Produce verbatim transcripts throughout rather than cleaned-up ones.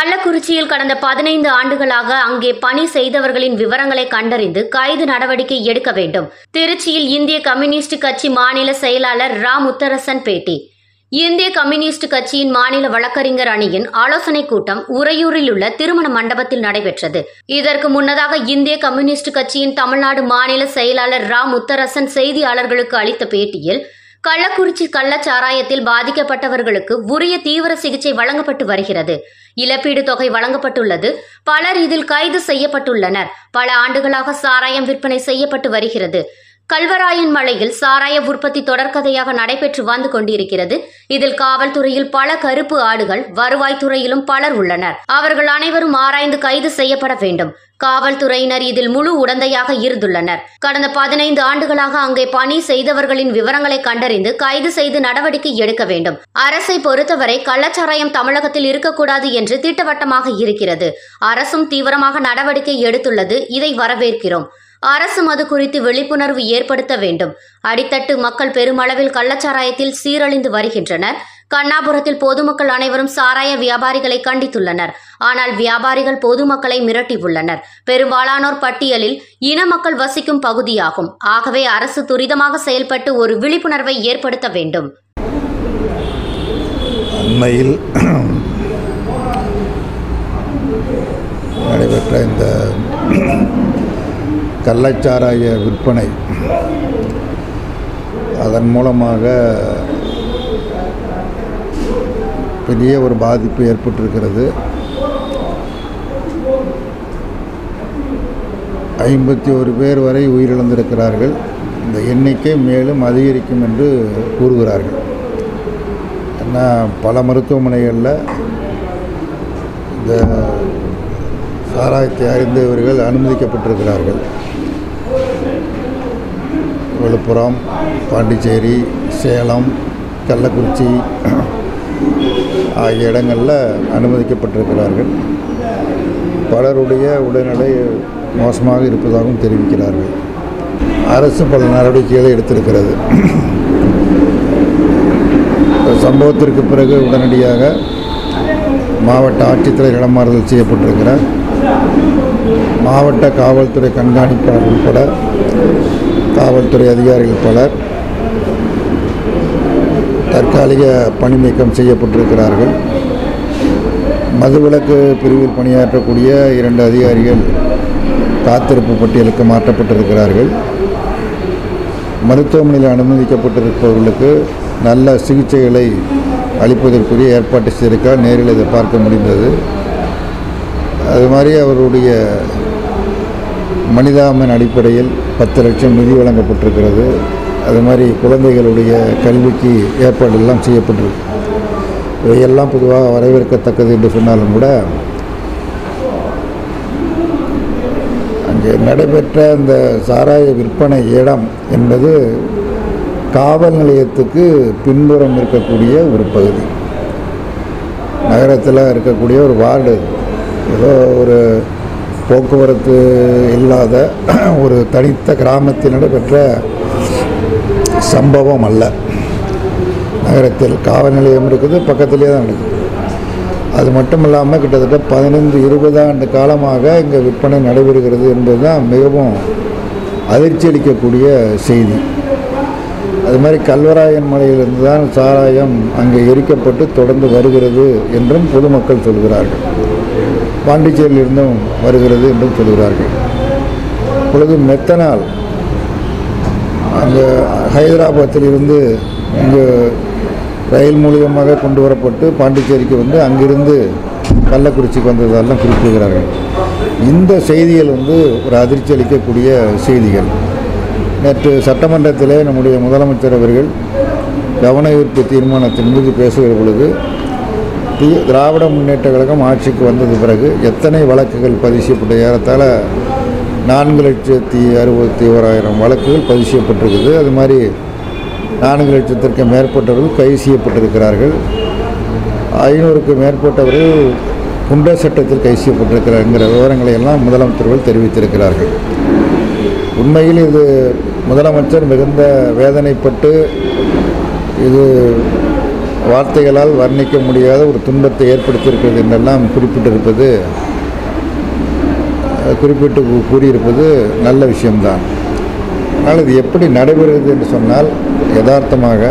கள்ளக்குறிச்சியில் கடந்த பதினைந்து ஆண்டுகளாக அங்கே பணி செய்தவர்களின் விவரங்களை கண்டறிந்து கைது நடவடிக்கை எடுக்க வேண்டும். திருச்சியில் இந்திய கம்யூனிஸ்ட் கட்சி மாநில செயலாளர் ரா முத்தரசன் பேட்டி. இந்திய கம்யூனிஸ்ட் கட்சியின் மாநில வழக்கறிஞர் அணியின் ஆலோசனைக் கூட்டம் உறையூரில் உள்ள திருமண மண்டபத்தில் நடைபெற்றது. இதற்கு முன்னதாக இந்திய கம்யூனிஸ்ட் கட்சியின் தமிழ்நாடு மாநில செயலாளர் ரா முத்தரசன் செய்தியாளர்களுக்கு அளித்த பேட்டியில், கள்ளக்குறிச்சி கள்ளச்சாராயத்தில் பாதிக்கப்பட்டவர்களுக்கு உரிய தீவிர சிகிச்சை வழங்கப்பட்டு வருகிறது. இழப்பீடு தொகை வழங்கப்பட்டுள்ளது. பலர் இதில் கைது செய்யப்பட்டுள்ளனர். பல ஆண்டுகளாக சாராயம் விற்பனை செய்யப்பட்டு வருகிறது. கல்வராயன் மலையில் சாராய உற்பத்தி தொடர்கதையாக நடைபெற்று வந்து கொண்டிருக்கிறது. இதில் காவல்துறையில் பல கருப்பு ஆடுகள், வருவாய்த்துறையிலும் பலர் உள்ளனர். அவர்கள் அனைவரும் ஆராய்ந்து கைது செய்யப்பட வேண்டும். காவல்துறையினர் இதில் முழு உடந்தையாக இருந்துள்ளனர். கடந்த பதினைந்து ஆண்டுகளாக அங்கே பணி செய்தவர்களின் விவரங்களை கண்டறிந்து கைது செய்து நடவடிக்கை எடுக்க வேண்டும். அரசை பொறுத்தவரை கள்ளச்சாராயம் தமிழகத்தில் இருக்கக்கூடாது என்று திட்டவட்டமாக இருக்கிறது. அரசும் தீவிரமாக நடவடிக்கை எடுத்துள்ளது. இதை வரவேற்கிறோம். அரசு மது குறித்து விழிப்புணர்வு ஏற்படுத்த வேண்டும். அடித்தட்டு மக்கள் பெருமளவில் கள்ளச்சாராயத்தில் சீரழிந்து வருகின்றனர். கண்ணாபுரத்தில் பொதுமக்கள் அனைவரும் சாராய வியாபாரிகளை கண்டித்துள்ளனர். ஆனால் வியாபாரிகள் பொதுமக்களை மிரட்டியுள்ளனர். பெரும்பாலானோர் பட்டியலில் இன மக்கள் வசிக்கும் பகுதியாகும். ஆகவே அரசு துரிதமாக செயல்பட்டு ஒரு விழிப்புணர்வை ஏற்படுத்த வேண்டும். அண்மையில் நடைபெற்ற இந்த கள்ளச்சாராய விற்பனை, அதன் மூலமாக பெரிய ஒரு பாதிப்பு ஏற்பட்டிருக்கிறது. ஐம்பத்தி ஒரு பேர் வரை உயிரிழந்திருக்கிறார்கள். இந்த எண்ணிக்கை மேலும் அதிகரிக்கும் என்று கூறுகிறார்கள். ஏன்னா பல மருத்துவமனைகளில் இந்த சாராயத்தை அறிந்தவர்கள் அனுமதிக்கப்பட்டிருக்கிறார்கள். விழுப்புரம், பாண்டிச்சேரி, சேலம், கள்ளக்குறிச்சி ஆகிய இடங்களில் அனுமதிக்கப்பட்டிருக்கிறார்கள். பலருடைய உடல்நிலை மோசமாக இருப்பதாகவும் தெரிவிக்கிறார்கள். அரசு பல நடவடிக்கைகளை எடுத்திருக்கிறது. சம்பவத்திற்கு பிறகு உடனடியாக மாவட்ட ஆட்சித்தலைவர் இடமாறுதல் செய்யப்பட்டிருக்கிறார். மாவட்ட காவல்துறை கண்காணிப்பாளர் உட்பட காவல்துறை அதிகாரிகள் பலர் தற்காலிக பணி நீக்கம் செய்யப்பட்டிருக்கிறார்கள். மதுவிலக்கு பிரிவில் பணியாற்றக்கூடிய இரண்டு அதிகாரிகள் காத்திருப்பு பட்டியலுக்கு மாற்றப்பட்டிருக்கிறார்கள். மருத்துவமனையில் அனுமதிக்கப்பட்டிருப்பவர்களுக்கு நல்ல சிகிச்சைகளை அளிப்பதற்குரிய ஏற்பாடு செய்திருக்கால் நேரில் இதை பார்க்க முடிந்தது. அது மாதிரி அவருடைய மனிதாபிமான அடிப்படையில் பத்து லட்சம் நிதி வழங்கப்பட்டிருக்கிறது. அது மாதிரி குழந்தைகளுடைய கல்விக்கு ஏற்பாடு எல்லாம் செய்யப்பட்டிருக்கு. இவையெல்லாம் பொதுவாக வரவேற்கத்தக்கது என்று சொன்னாலும் கூட, அங்கே நடைபெற்ற அந்த சாராய விற்பனை இடம் என்பது காவல் நிலையத்துக்கு பின்புறம் இருக்கக்கூடிய ஒரு பகுதி. நகரத்தில் இருக்கக்கூடிய ஒரு வார்டு. ஏதோ ஒரு போக்குவரத்து இல்லாத ஒரு தனித்த கிராமத்தில் நடைபெற்ற சம்பவம் அல்ல. நகரத்தில் காவல் நிலையம் இருக்குது, பக்கத்திலே தான் நடக்குது. அது மட்டும் இல்லாமல் கிட்டத்தட்ட பதினைந்து இருபது ஆண்டு காலமாக இங்கே விற்பனை நடைபெறுகிறது என்பது தான் மிகவும் அதிர்ச்சி அளிக்கக்கூடிய செய்தி. அது மாதிரி கல்வராயன் மலையிலிருந்து தான் சாராயம் அங்கே எரிக்கப்பட்டு தொடர்ந்து வருகிறது என்றும் பொதுமக்கள் சொல்கிறார்கள். பாண்டிச்சேரியிலிருந்தும் வருகிறது என்றும் சொல்கிறார்கள். இப்பொழுது மெத்தனால் அங்கே ஹைதராபாத்தில் இருந்து இங்கு ரயில் மூலியமாக கொண்டு வரப்பட்டு பாண்டிச்சேரிக்கு வந்து அங்கிருந்து கள்ளக்குறிச்சிக்கு வந்ததெல்லாம் குறிப்பிடுகிறார்கள். இந்த செய்திகள் வந்து ஒரு அதிர்ச்சி அளிக்கக்கூடிய செய்திகள். நேற்று சட்டமன்றத்திலே நம்முடைய முதலமைச்சர் அவர்கள் கவன ஈர்ப்பு தீர்மானத்தின் மீது பேசுகிற பொழுது, திராவிட முன்னேற்ற கழகம் ஆட்சிக்கு வந்தது பிறகு எத்தனை வழக்குகள் பதிவு செய்யப்பட்ட, ஏறத்தாழ நான்கு லட்சத்தி அறுபத்தி ஓராயிரம் வழக்குகள் பதிவு செய்யப்பட்டிருக்குது. அது மாதிரி நான்கு லட்சத்திற்கு மேற்பட்டவர்கள் கைது செய்யப்பட்டிருக்கிறார்கள். ஐநூறுக்கு மேற்பட்டவர்கள் குண்டர் சட்டத்தில் கைது செய்யப்பட்டிருக்கிறார்ங்கிற விவரங்களை எல்லாம் முதலமைச்சர்கள் தெரிவித்திருக்கிறார்கள். உண்மையில் இது முதலமைச்சர் மிகுந்த வேதனைப்பட்டு இது வார்த்தைகளால் வர்ணிக்க முடியாத ஒரு துன்பத்தை ஏற்படுத்தியிருக்கிறது என்றெல்லாம் குறிப்பிட்டிருப்பது குறிப்பிட்டு கூறியிருப்பது நல்ல விஷயம்தான். ஆனால் இது எப்படி நடைபெறுகிறது என்று சொன்னால், யதார்த்தமாக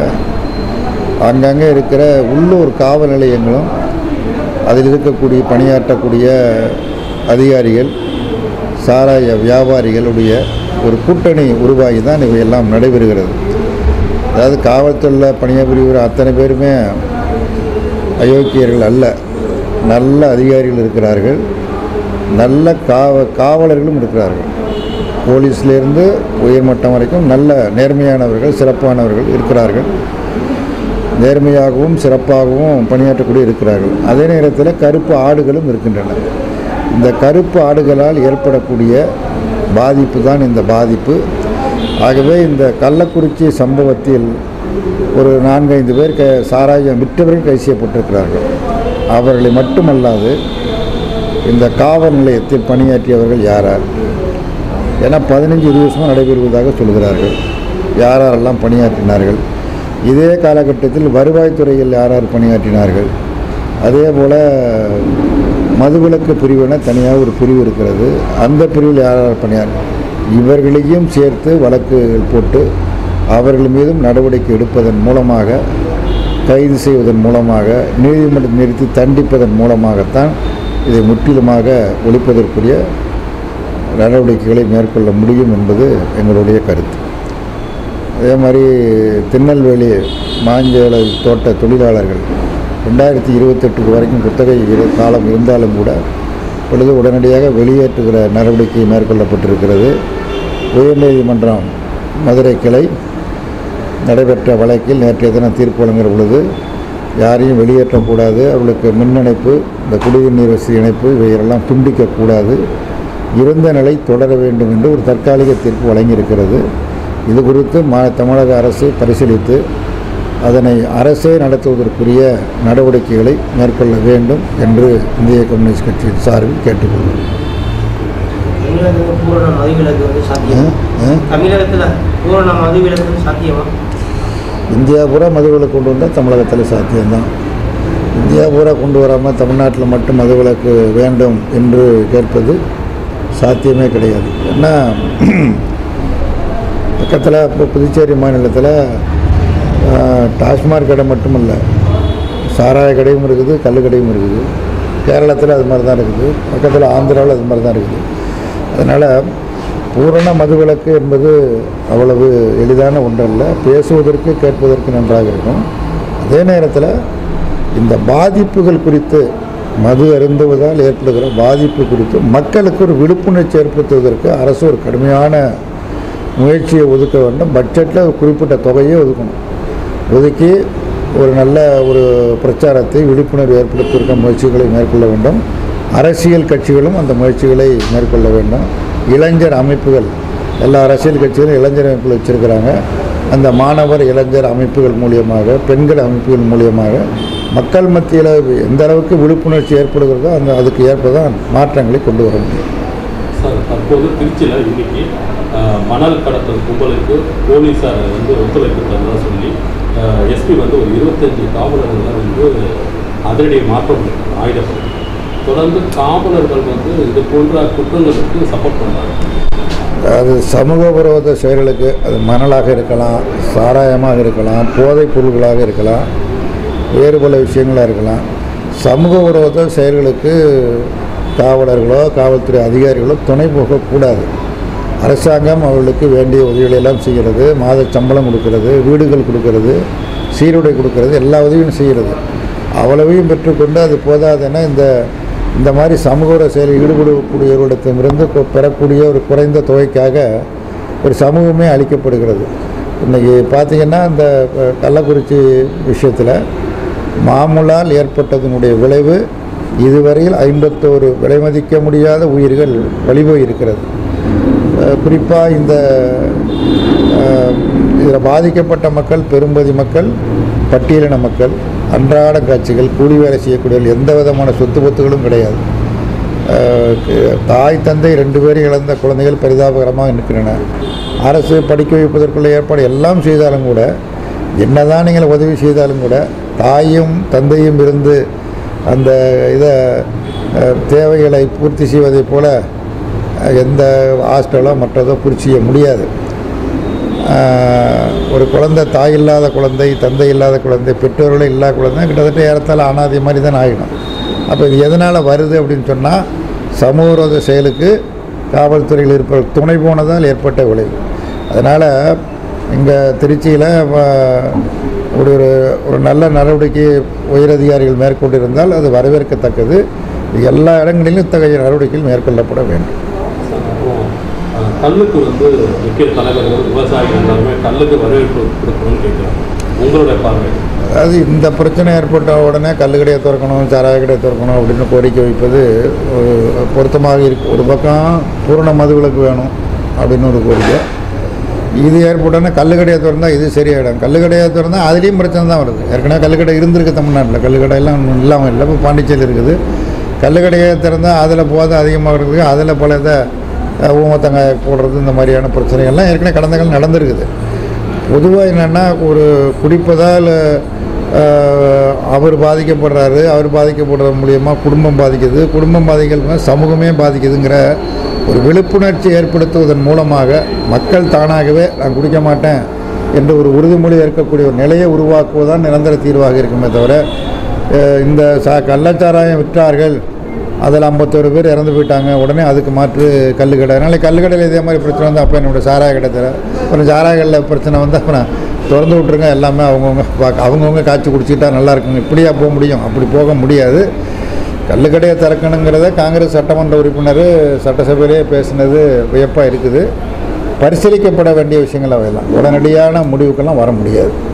அங்கங்கே இருக்கிற உள்ளூர் காவல் நிலையங்களும் அதில் இருக்கக்கூடிய பணியாற்றக்கூடிய அதிகாரிகள், சாராய வியாபாரிகளுடைய ஒரு கூட்டணி உருவாகி தான் இவையெல்லாம் நடைபெறுகிறது. அதாவது காவல்துறையில் பணியாற்றுகிற அத்தனை பேருமே அயோக்கியர்கள் அல்ல, நல்ல அதிகாரிகள் இருக்கிறார்கள், நல்ல காவ காவலர்களும் இருக்கிறார்கள். போலீஸ்லேருந்து உயர்மட்டம் வரைக்கும் நல்ல நேர்மையானவர்கள், சிறப்பானவர்கள் இருக்கிறார்கள். நேர்மையாகவும் சிறப்பாகவும் பணியாற்றக்கூடிய இருக்கிறார்கள். அதே நேரத்தில் கருப்பு ஆடுகளும் இருக்கின்றன. இந்த கருப்பு ஆடுகளால் ஏற்படக்கூடிய பாதிப்பு தான் இந்த பாதிப்பு. ஆகவே இந்த கள்ளக்குறிச்சி சம்பவத்தில் ஒரு நான்கைந்து பேர் க சாராயம் விற்றவர்கள் கைது செய்யப்பட்டிருக்கிறார்கள். அவர்களை மட்டுமல்லாது இந்த காவல் நிலையத்தில் பணியாற்றியவர்கள் யாரார், ஏன்னா பதினஞ்சு இருபது வருஷமாக நடைபெறுவதாக சொல்கிறார்கள். யாரெல்லாம் பணியாற்றினார்கள், இதே காலகட்டத்தில் வருவாய்த்துறையில் யார் யார் பணியாற்றினார்கள், அதே போல் மதுவிலக்கு பிரிவுன தனியாக ஒரு பிரிவு இருக்கிறது, அந்த பிரிவில் யார் யார் பணியாற்ற இவர்களையும் சேர்த்து வழக்குகள் போட்டு அவர்கள் மீதும் நடவடிக்கை எடுப்பதன் மூலமாக, கைது செய்வதன் மூலமாக, நீதிமன்றம் நிறுத்தி தண்டிப்பதன் மூலமாகத்தான் இதை முற்றிலுமாக ஒழிப்பதற்குரிய நடவடிக்கைகளை மேற்கொள்ள முடியும் என்பது எங்களுடைய கருத்து. அதே மாதிரி திருநெல்வேலி மாஞ்சோலை தோட்ட தொழிலாளர்கள் ரெண்டாயிரத்தி இருபத்தெட்டுக்கு வரைக்கும் குத்தகை காலம் இருந்தாலும் கூட பொழுது உடனடியாக வெளியேற்றுகிற நடவடிக்கை மேற்கொள்ளப்பட்டிருக்கிறது. உயர்நீதிமன்றம் மதுரை கிளை நடைபெற்ற வழக்கில் நேற்றைய தினம் தீர்ப்பு வழங்குகிற பொழுது யாரையும் வெளியேற்றக்கூடாது, அவர்களுக்கு மின் இணைப்பு, இந்த குடிநீர் நீர் வசதி இணைப்பு இவையெல்லாம் துண்டிக்கக்கூடாது, இருந்த நிலை தொடர வேண்டும் என்று ஒரு தற்காலிக தீர்ப்பு வழங்கியிருக்கிறது. இது குறித்து மா தமிழக அரசு பரிசீலித்து அதனை அரசே நடத்துவதற்குரிய நடவடிக்கைகளை மேற்கொள்ள வேண்டும் என்று இந்திய கம்யூனிஸ்ட் கட்சியின் சார்பில் கேட்டுக்கொள்கிறோம். இந்தியா பூரா மதுவிலக்கு கொண்டு வந்தால் தமிழகத்தில் சாத்தியம்தான். இந்தியா பூரா கொண்டு வராமல் தமிழ்நாட்டில் மட்டும் மதுவிலக்கு வேண்டும் என்று கேட்பது சாத்தியமே கிடையாது. ஏன்னா பக்கத்தில் இப்போ புதுச்சேரி மாநிலத்தில் டாஸ்மாக் கடை மட்டுமல்ல, சாராய கடையும் இருக்குது, கல் கடையும் இருக்குது. கேரளத்தில் அது மாதிரி தான் இருக்குது, பக்கத்தில் ஆந்திராவில் அது மாதிரி தான் இருக்குது. அதனால் பூரண மதுவிலக்கு என்பது அவ்வளவு எளிதான ஒன்றல்ல. பேசுவதற்கு கேட்பதற்கு நன்றாக இருக்கும். அதே நேரத்தில் இந்த பாதிப்புகள் குறித்து, மது அருந்துவதால் ஏற்படுகிற பாதிப்பு குறித்து மக்களுக்கு ஒரு விழிப்புணர்ச்சி ஏற்படுத்துவதற்கு அரசு ஒரு கடுமையான முயற்சியை ஒதுக்க வேண்டும். பட்ஜெட்டில் ஒரு குறிப்பிட்ட தொகையை ஒதுக்கணும். ஒதுக்கி ஒரு நல்ல ஒரு பிரச்சாரத்தை, விழிப்புணர்வு ஏற்படுத்துவதற்கான முயற்சிகளை மேற்கொள்ள வேண்டும். அரசியல் கட்சிகளும் அந்த முயற்சிகளை மேற்கொள்ள வேண்டும். இளைஞர் அமைப்புகள், எல்லா அரசியல் கட்சிகளும் இளைஞர் அமைப்புகள் வச்சுருக்கிறாங்க. அந்த மாணவர் இளைஞர் அமைப்புகள் மூலியமாக, பெண்கள் அமைப்புகள் மூலியமாக மக்கள் மத்தியில் எந்த அளவுக்கு விழிப்புணர்ச்சி ஏற்படுகிறதோ அந்த அதுக்கு ஏற்ப தான் மாற்றங்களை கொண்டு வர முடியும். சார், தற்போது திருச்சியில் இன்னைக்கு மணல் கடத்தல் கும்பலுக்கு போலீஸார் வந்து ஒத்துழைப்பு தந்ததாக சொல்லி எஸ்பி வந்து ஒரு இருபத்தஞ்சு காவலர்களை வந்து அதிரடி மாற்றம் ஆயுதப்படும். தொடர்ந்து காவலர்கள் வந்து இது போன்ற குற்றங்களுக்கு சப்போர்ட் பண்ணுறாங்க. அது சமூக விரோத செயல்களுக்கு, அது மணலாக இருக்கலாம், சாராயமாக இருக்கலாம், போதைப் பொருள்களாக இருக்கலாம், வேறு பல விஷயங்களாக இருக்கலாம். சமூக விரோத செயல்களுக்கு காவலர்களோ காவல்துறை அதிகாரிகளோ துணை போகக்கூடாது. அரசாங்கம் அவர்களுக்கு வேண்டிய உதவிகளெல்லாம் செய்கிறது, மாத சம்பளம் கொடுக்கிறது, வீடுகள் கொடுக்கிறது, சீருடை கொடுக்கிறது, எல்லா உதவியும் செய்கிறது. அவ்வளவையும் பெற்றுக்கொண்டு அது போதாதுன்னா இந்த இந்த மாதிரி சமூக செயலில் ஈடுபடக்கூடியவர்களிடத்திலிருந்து பெறக்கூடிய ஒரு குறைந்த தொகைக்காக ஒரு சமூகமே அளிக்கப்படுகிறது. இன்றைக்கி பார்த்திங்கன்னா இந்த கள்ளக்குறிச்சி விஷயத்தில் மாமூலால் ஏற்பட்டதனுடைய விளைவு இதுவரையில் ஐம்பத்தோரு விலை மதிக்க முடியாத உயிர்கள் பலிபோய் இருக்கிறது. குறிப்பாக இந்த இதில் பாதிக்கப்பட்ட மக்கள் பெரும்பகுதி மக்கள் பட்டியலின மக்கள், அன்றாட காட்சிகள், கூலி வேலை செய்யக்கூடிய எந்த விதமான சொத்து பத்துகளும் கிடையாது. தாய் தந்தை ரெண்டு பேரும் இழந்த குழந்தைகள் பரிதாபகரமாக நிற்கின்றன. அரசு படிக்க வைப்பதற்குள்ள ஏற்பாடு எல்லாம் செய்தாலும் கூட என்னதான் நீங்கள் உதவி செய்தாலும் கூட தாயும் தந்தையும் இருந்து அந்த இதை தேவைகளை பூர்த்தி செய்வதைப் போல எந்த ஹாஸ்டலோ மற்றதோ பூர்த்தி செய்ய முடியாது. ஒரு குழந்தை தாய் இல்லாத குழந்தை, தந்தை இல்லாத குழந்தை, பெற்றோர்களே இல்லாத குழந்தை கிட்டத்தட்ட ஏறத்தாழ அனாதை மாதிரி தான் ஆகிடும். அப்போ இது எதனால் வருது அப்படின்னு சொன்னால் சமூகவிரோத செயலுக்கு காவல்துறையில் இருப்ப துணை போனதால் ஏற்பட்ட விளைவு. அதனால் இங்கே திருச்சியில் ஒரு ஒரு நல்ல நடவடிக்கை உயரதிகாரிகள் மேற்கொண்டிருந்தால் அது வரவேற்கத்தக்கது. எல்லா இடங்களிலும் இத்தகைய நடவடிக்கைகள் மேற்கொள்ளப்பட வேண்டும். கல்லுக்கு வந்து முக்கிய தலைவர்கள் விவசாயிகள் எல்லாருமே கல்லுக்கு வரவேற்பு கொடுக்கணும்னு கேட்குறாங்க. உங்களுடைய பார்வை? அது இந்த பிரச்சனை ஏற்பட்ட உடனே கல்லுக்கடையை திறக்கணும், சாராய கடையை திறக்கணும் அப்படின்னு கோரிக்கை வைப்பது ஒரு பொருத்தமாக இருக்குது. ஒரு பக்கம் பூரண மதுவிலக்கு வேணும் அப்படின்னு ஒரு கோரிக்கை. இது ஏற்பட்டோன்னா கல்லுக்கடையை திறந்தால் இது சரியாயிடும். கல்லுக்கடையை திறந்தால் அதுலேயும் பிரச்சனை தான் வருது. ஏற்கனவே கல்லுக்கடை இருந்திருக்கு தமிழ்நாட்டில், கல்லுக்கடையெல்லாம் இல்லாமல் இல்லை. இப்போ பாண்டிச்சேரி இருக்குது. கல்லுக்கடையை திறந்தால் அதில் போதை அதிகமாக இருக்குது. அதில் பல இதை ஊமத்தங்காய போடுறது, இந்த மாதிரியான பிரச்சனைகள்லாம் ஏற்கனவே கடந்த காலம் நடந்திருக்குது. பொதுவாக என்னென்னா ஒரு குடிப்பதால் அவர் பாதிக்கப்படுறாரு, அவர் பாதிக்கப்படுறது மூலியமாக குடும்பம் பாதிக்குது, குடும்பம் பாதிக்கிறது சமூகமே பாதிக்குதுங்கிற ஒரு விழிப்புணர்ச்சி ஏற்படுத்துவதன் மூலமாக மக்கள் தானாகவே நான் குடிக்க மாட்டேன் என்று ஒரு உறுதிமொழி ஏற்கக்கூடிய ஒரு நிலையை உருவாக்குவதுதான் நிரந்தர தீர்வாக இருக்குமே தவிர, இந்த சா கள்ளச்சாராயம் விற்றார்கள், அதில் ஐம்பத்தோரு பேர் இறந்து போயிட்டாங்க, உடனே அதுக்கு மாற்று கல்லுக்கடை. அதனால் கல்லுக்கடையில் இதே மாதிரி பிரச்சனை வந்து அப்போ என்னோடய சாராய கடை தர அப்புறம் சாராயங்களில் பிரச்சனை வந்து அப்புறம் திறந்து விட்ருங்க, எல்லாமே அவங்கவுங்க பார்க்க அவங்கவுங்க காய்ச்சி குடிச்சிக்கிட்டா நல்லா இருக்குங்க. இப்படியா போக முடியும்? அப்படி போக முடியாது. கல்லுக்கடையை திறக்கணுங்கிறத காங்கிரஸ் சட்டமன்ற உறுப்பினர் சட்டசபையிலே பேசினது வியப்பாக இருக்குது. பரிசீலிக்கப்பட வேண்டிய விஷயங்கள் அவையெல்லாம் உடனடியான முடிவுக்கெல்லாம் வர முடியாது.